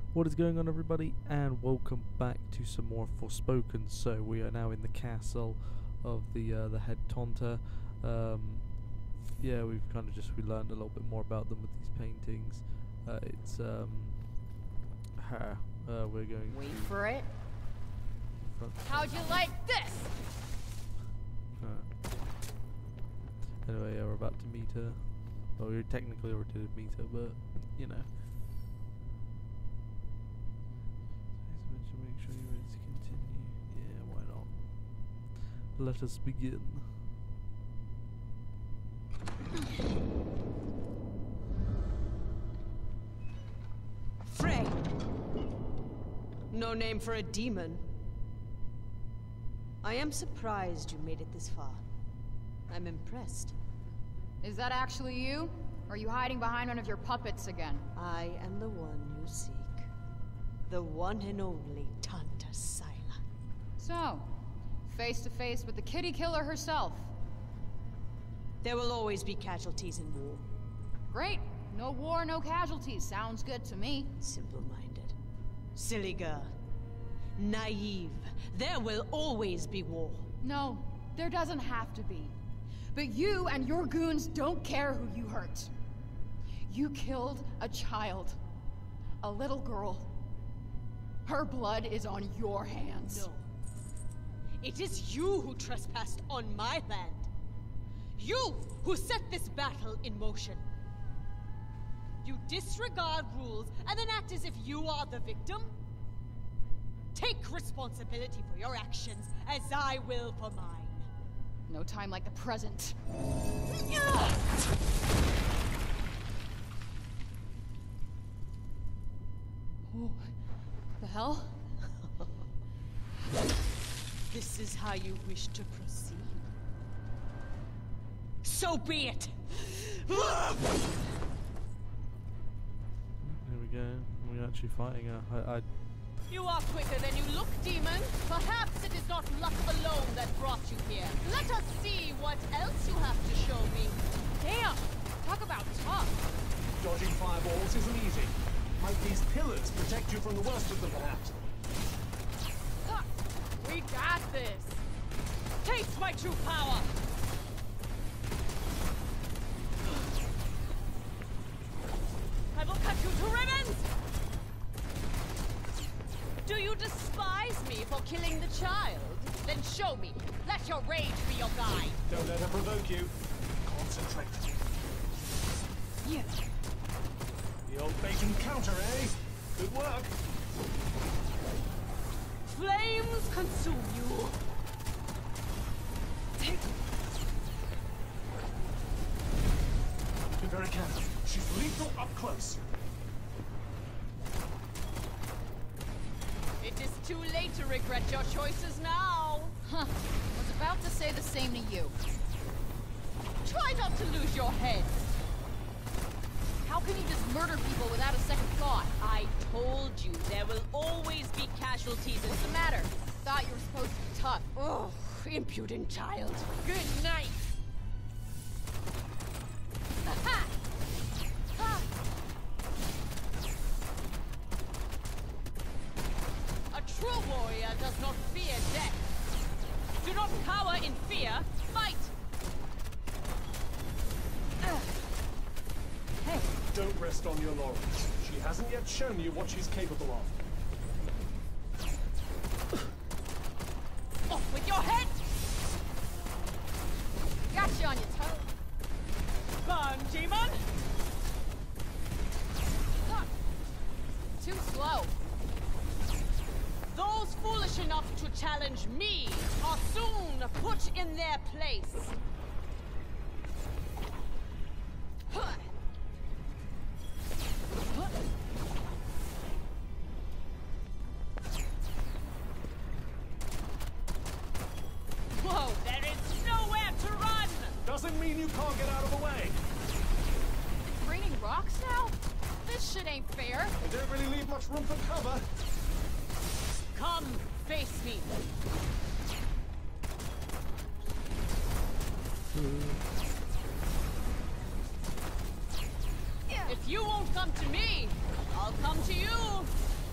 What is going on, everybody, and welcome back to some more Forspoken. So we are now in the castle of the head Taunter. Yeah, we've kind of we learned a little bit more about them with these paintings. It's her. We're going. Wait for it. Front. How'd you like this? Anyway, yeah, we're about to meet her. Well, we technically already did meet her, but you know. Make sure you're ready to continue. Yeah, why not? Let us begin. Frey! No name for a demon. I am surprised you made it this far. I'm impressed. Is that actually you? Or are you hiding behind one of your puppets again? I am the one you seek. The one and only Tanta Sila. So, face to face with the kitty killer herself. There will always be casualties in war. Great. No war, no casualties. Sounds good to me. Simple-minded. Silly girl. Naive. There will always be war. No, there doesn't have to be. But you and your goons don't care who you hurt. You killed a child. A little girl. Her blood is on your hands. No. It is you who trespassed on my land. You who set this battle in motion. You disregard rules and then act as if you are the victim? Take responsibility for your actions as I will for mine. No time like the present. Oh, the hell? This is how you wish to proceed. So be it! Here we go. We're actually fighting her. You are quicker than you look, demon. Perhaps it is not luck alone that brought you here. Let us see what else you have to show me. Damn! Talk about tough. Dodging fireballs isn't easy. Might these pillars protect you from the worst of them, perhaps? We got this. Taste my true power. I will cut you to ribbons. Do you despise me for killing the child? Then show me. Let your rage be your guide. Don't let her provoke you. Concentrate. Yeah. The old bacon counter, eh? Good work. Flames consume you. Be very careful. She's lethal up close. It is too late to regret your choices now. Huh. Was about to say the same to you. Try not to lose your head. How can you just murder people without a second thought? I told you there will always be casualties. What's the matter? Thought you were supposed to be tough. Oh, impudent child. Good night. Ha! Ha! A true warrior does not fear death. Do not cower in fear. Fight! Hey. Don't rest on your laurels. She hasn't yet shown you what she's capable of. Off with your head! Got you on your toes. Burn, demon! Too slow. Those foolish enough to challenge me are soon put in their place. Whoa, there is nowhere to run! Doesn't mean you can't get out of the way. It's raining rocks now? This shit ain't fair. They don't really leave much room for cover. Come, face me. If you won't come to me, I'll come to you.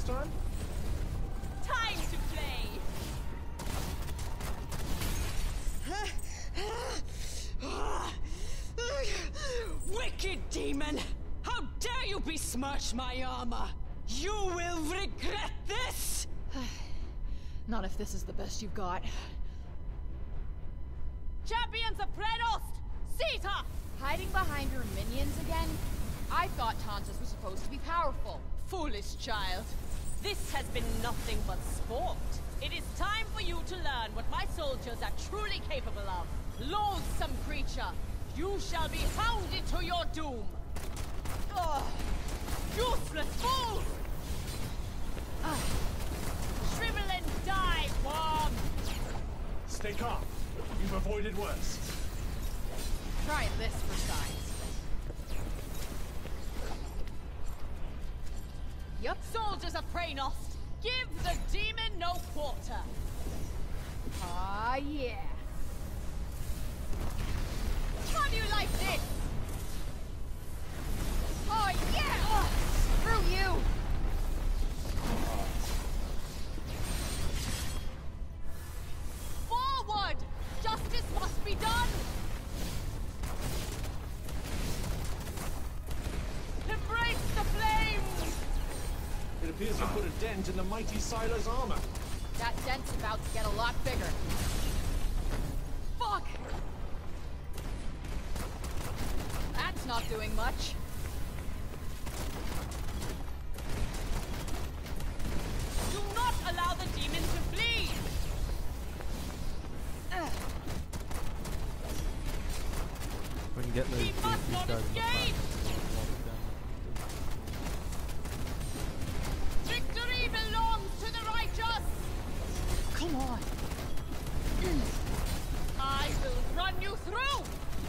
next time? Time to play! Wicked demon! How dare you besmirch my armor! You will regret this! Not if this is the best you've got. Champions of Prenost! Seize her! Hiding behind her minions again? I thought Tantus was supposed to be powerful. Foolish child. This has been nothing but sport. It is time for you to learn what my soldiers are truly capable of. Loathsome creature, you shall be hounded to your doom. Ugh. Useless fool! Shrivel and die, worm! Stay calm. You've avoided worse. Try this for size. Yup, soldiers of Prenost, give the demon no quarter. Ah, yeah. How do you like this? Oh, yeah! Screw you! Forward! Justice must be done! Embrace the flames! It appears to put a dent in the mighty Sila's armor. That dent's about to get a lot bigger. Fuck! That's not doing much. Do not allow the demon to flee! We can get those He must these not guys in the back. escape! Victory belongs to the righteous! Come on. I will run you through!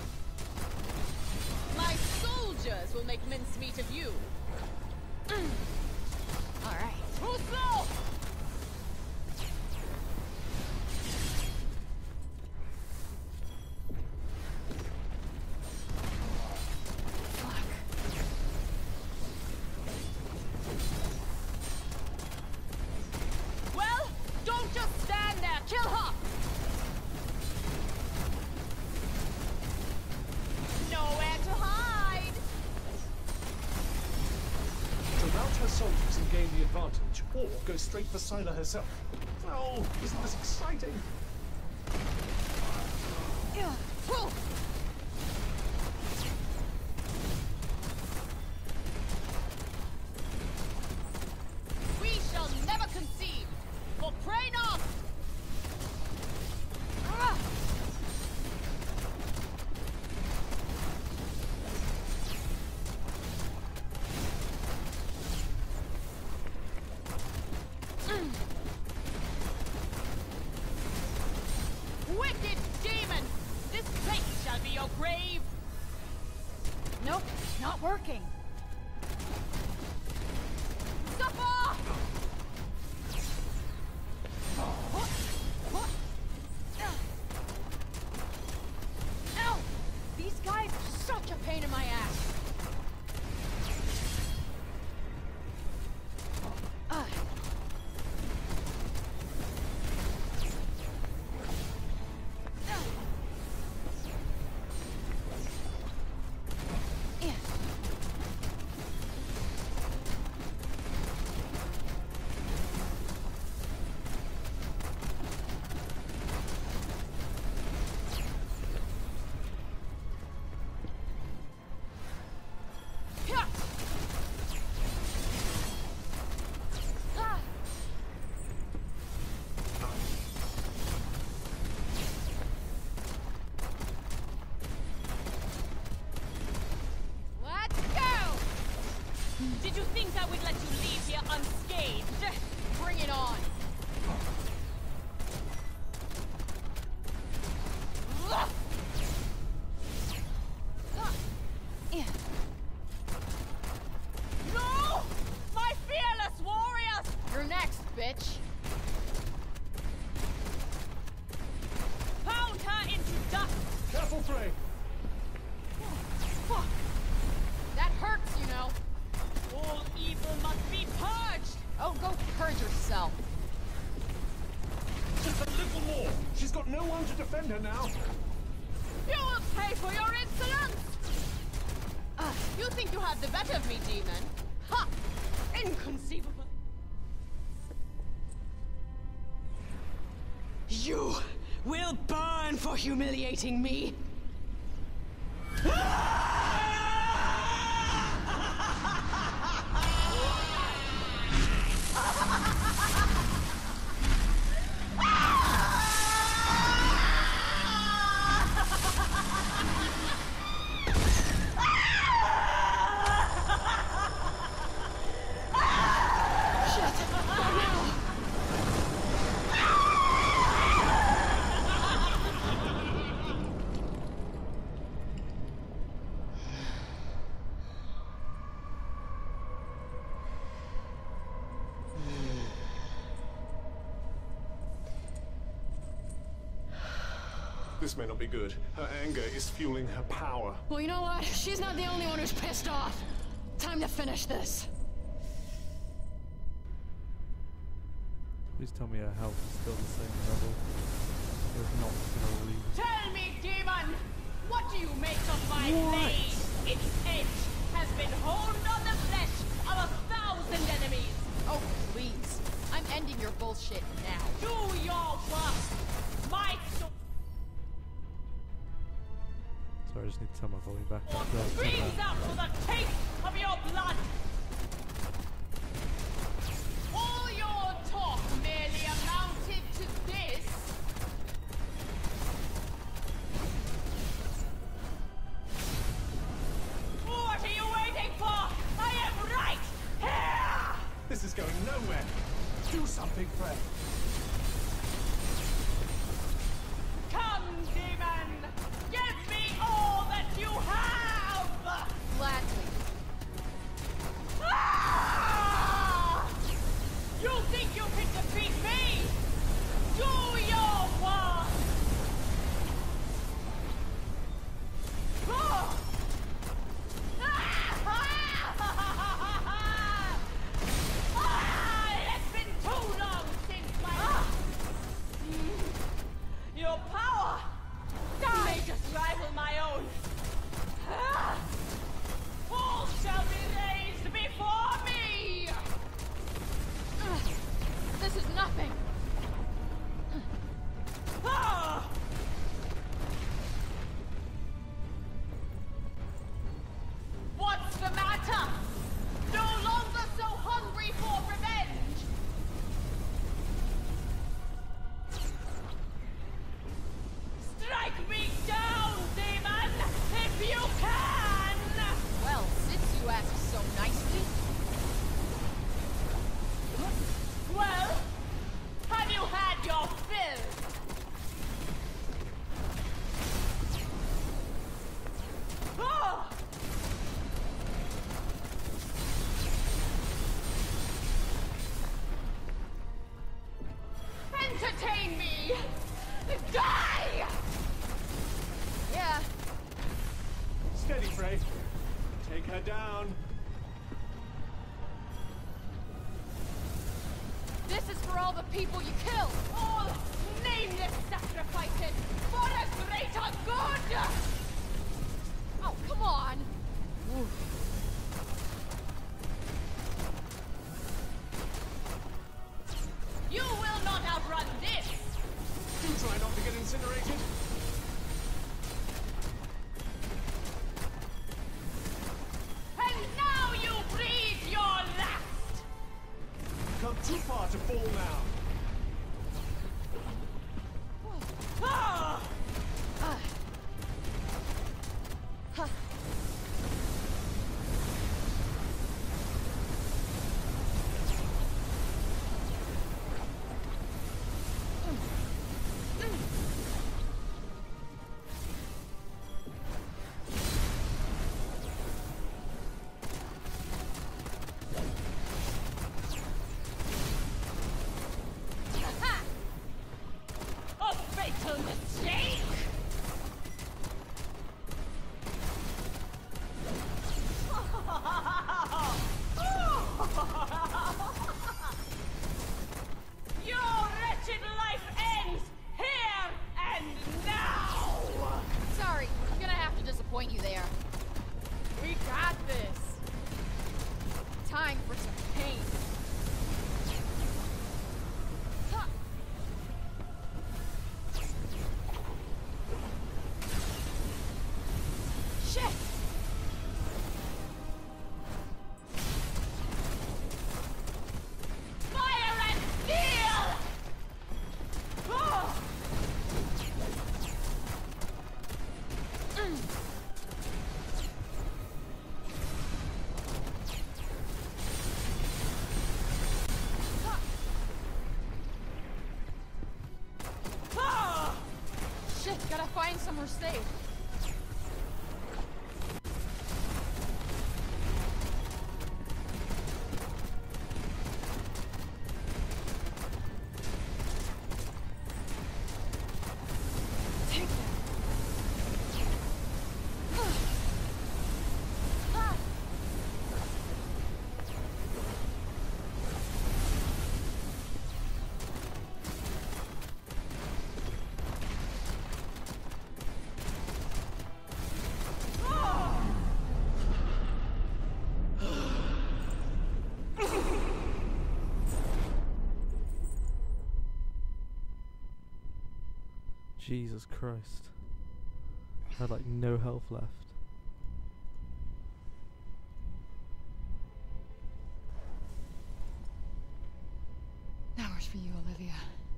My soldiers will make mincemeat of you. All right. Too slow! Well, don't just stand there. Kill her! Nowhere to hide! To rout her soldiers and gain the advantage, or go straight for Sila herself. Oh, isn't this exciting? Whew. We shall never concede! For Prenost! Ah! Wicked demon! This place shall be your grave! Nope, not working. Suffer! Ow! These guys are such a pain in my ass. Let's go! Did you think I would let you leave here unscathed? Bring it on. No! My fearless warriors! You're next, bitch. Pound her into dust! Careful, Frey! Fuck. That hurts, you know. All evil must be purged! Oh, go her now? You will pay for your insolence! You think you have the better of me, demon? Ha! Inconceivable! You will burn for humiliating me! This may not be good. Her anger is fueling her power. Well, you know what? She's not the only one who's pissed off. Time to finish this. Please tell me her health is still the same level. If not, it's gonna leave. Tell me, demon! What do you make of my blade? Its edge has been honed on the flesh of 1,000 enemies! Oh, please. I'm ending your bullshit now. Do your worst! My sword Sorry, I just need to turn my volume back up. screams out for the taste of your blood! All your talk merely amounted to this. What are you waiting for? I am right here! This is going nowhere. Do something, Fred. Come, demon! Give me all that you have! Gladly. Ah! You think you can defeat me? Do your worst! Ah! It's been too long since my... Your power may just rival my own. All shall be raised before me! This is nothing. Ah! What's the matter? No longer so hungry for revenge! Strike me down, demon, if you can! Well, since you asked so nicely, Well, have you had your fill? Ah! Entertain me! Die! yeah. Steady, Frey. Take her down. This is for all the people you killed. All nameless sacrifices for a greater good! Oh, come on. You will not outrun this! Do try not to get incinerated. And now you breathe your last! Come too far to fall now. Ah! time for some pain. Ha! Shit! Fire and steel! Oh! Shit, gotta find somewhere safe. Take that. Ah. Jesus Christ. I had like no health left. Now it's for you, Olivia.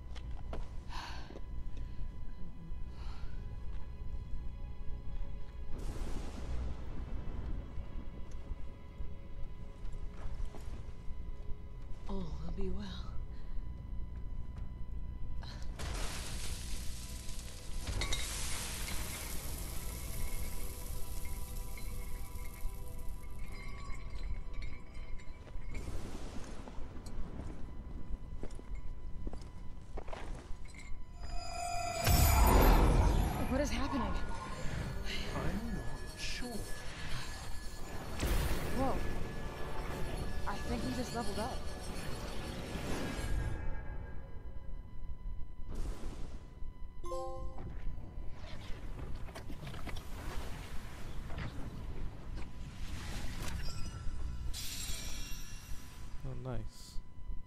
All will be well. What is happening? I'm not sure. Whoa. I think he just leveled up. Oh, nice.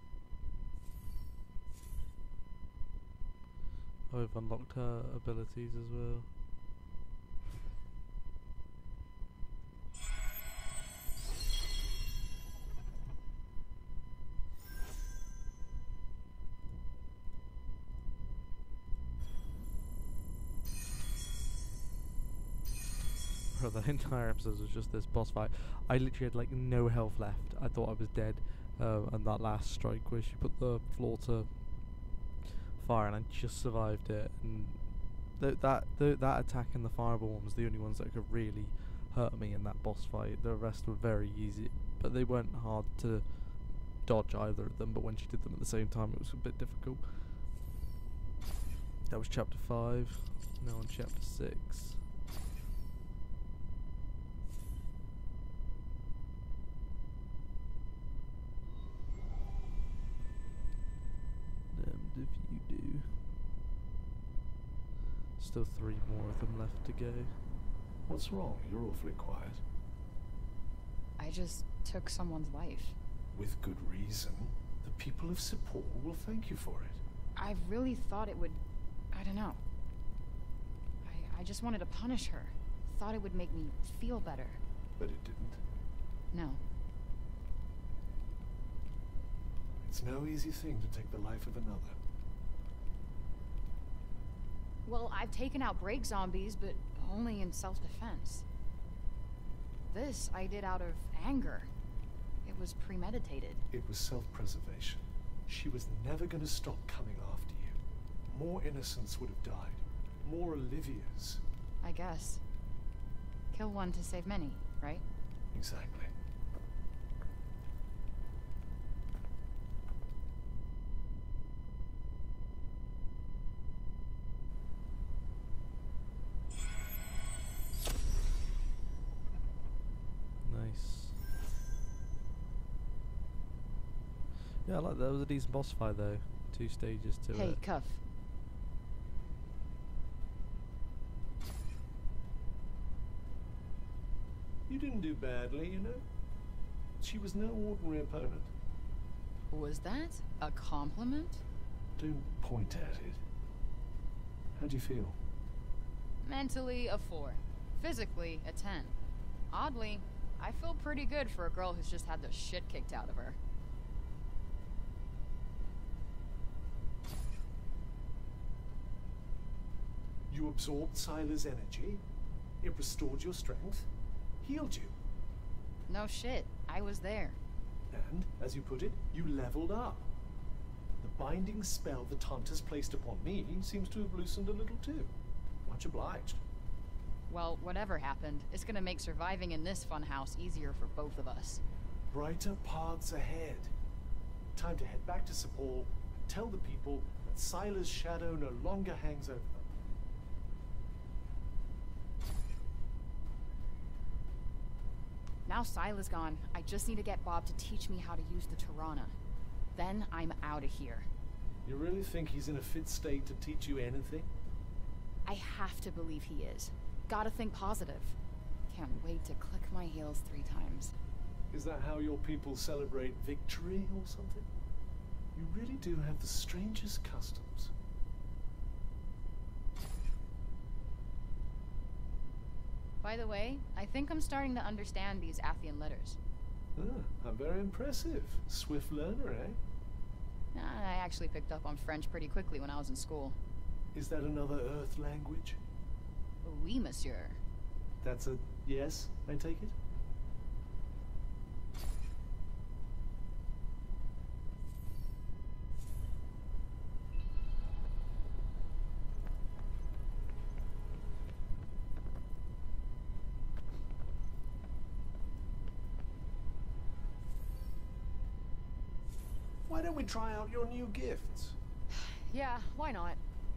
Oh, I've unlocked her abilities as well. Bro, the entire episode was just this boss fight. I literally had like no health left. I thought I was dead. And that last strike where she put the floor to fire and I just survived it. And that attack and the fireball one was the only ones that could really hurt me in that boss fight. The rest were very easy, but they weren't hard to dodge either of them. But when she did them at the same time, it was a bit difficult. That was chapter 5. Now on chapter 6. Damned if you do. Still 3 more of them left to go. What's wrong? You're awfully quiet. I just took someone's life. With good reason. The people of Cipal will thank you for it. I really thought it would... I don't know. I just wanted to punish her. Thought it would make me feel better. But it didn't. No. It's no easy thing to take the life of another. Well, I've taken out break zombies, but only in self-defense. This I did out of anger. It was premeditated. It was self-preservation. She was never going to stop coming after you. More innocents would have died. More Olivias. I guess. Kill one to save many, right? Exactly. Nice. Yeah, I like that. That was a decent boss fight though. 2 stages to Hey, it. Cuff. You didn't do badly, you know. She was no ordinary opponent. Was that a compliment? Don't point at it. How do you feel? Mentally, a 4. Physically, a 10. Oddly, I feel pretty good for a girl who's just had the shit kicked out of her. You absorbed Sila's energy. It restored your strength. Healed you. No shit, I was there. And, as you put it, you leveled up. The binding spell the Tantus placed upon me seems to have loosened a little too. Much obliged. Well, whatever happened, it's gonna make surviving in this funhouse easier for both of us. Brighter paths ahead. Time to head back to Sepal and tell the people that Sila's shadow no longer hangs over them. Now Sila's gone, I just need to get Bob to teach me how to use the Tirana. Then I'm out of here. You really think he's in a fit state to teach you anything? I have to believe he is. Gotta think positive. Can't wait to click my heels 3 times. Is that how your people celebrate victory or something? You really do have the strangest customs. By the way, I think I'm starting to understand these Athian letters. Ah, I'm very impressive. Swift learner, eh? I actually picked up on French pretty quickly when I was in school. Is that another Earth language? Oui, monsieur. That's a yes, I take it? Why don't we try out your new gifts? Yeah, why not?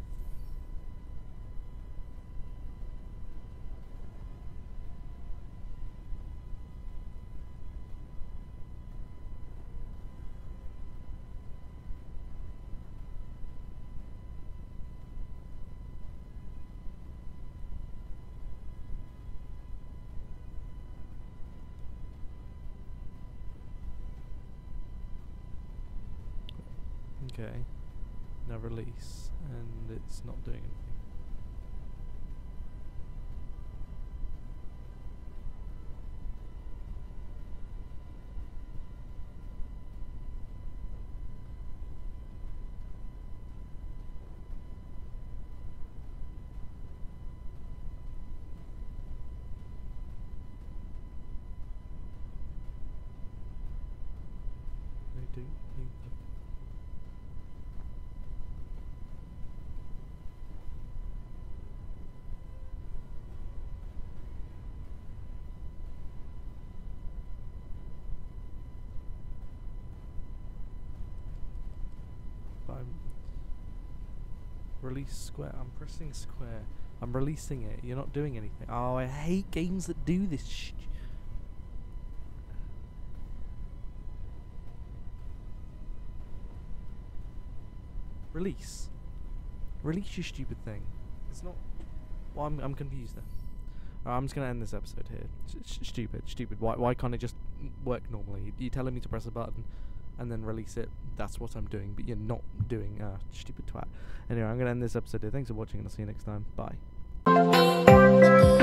Okay. Now release, and it's not doing anything. I do need the release square. I'm pressing square. I'm releasing it. You're not doing anything. Oh, I hate games that do this. Release. Release your stupid thing. It's not. Well, I'm confused then. I'm just gonna end this episode here. Stupid. Why can't it just work normally? You're telling me to press a button and then release it. That's what I'm doing, but you're not doing. Stupid twat. Anyway, I'm gonna end this episode here. Thanks for watching, and I'll see you next time. Bye.